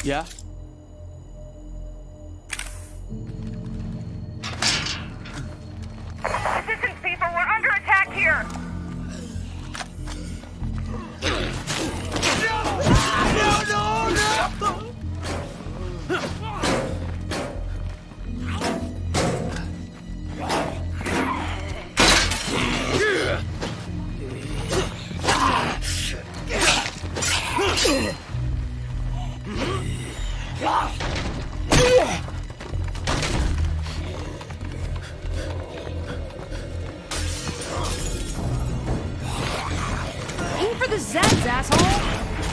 Yeah? Assistance, people! We're under attack here! Aim for the Zeds, asshole!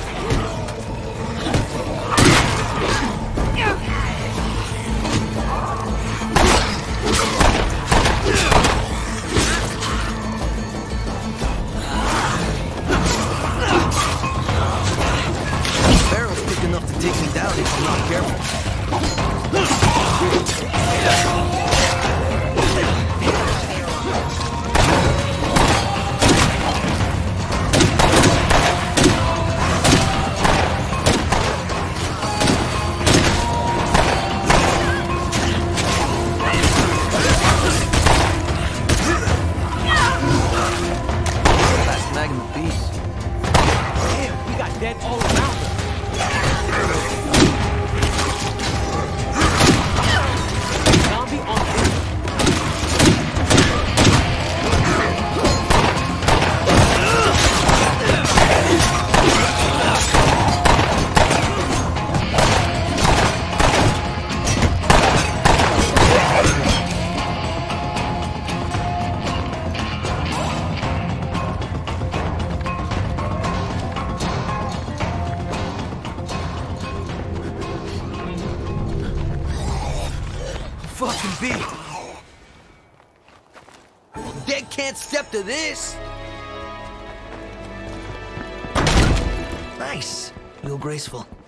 Barrel's big enough to take me down if I'm not careful. Last Magnum piece. Damn, we got dead all around us. Zombie on him. Fucking beat. Dead can't step to this. Nice. Real graceful.